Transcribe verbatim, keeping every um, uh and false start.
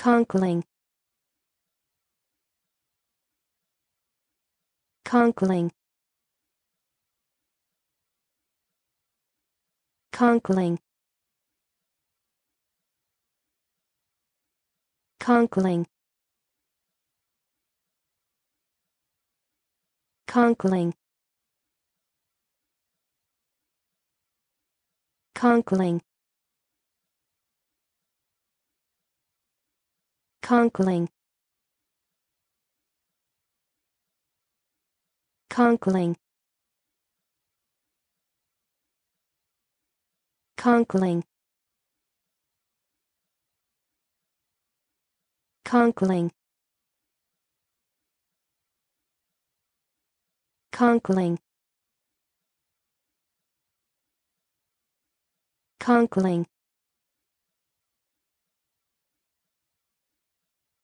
Conkling. Conkling. Conkling. Conkling. Conkling. Conkling. Conkling. Conkling. Conkling. Conkling. Conkling. Conkling.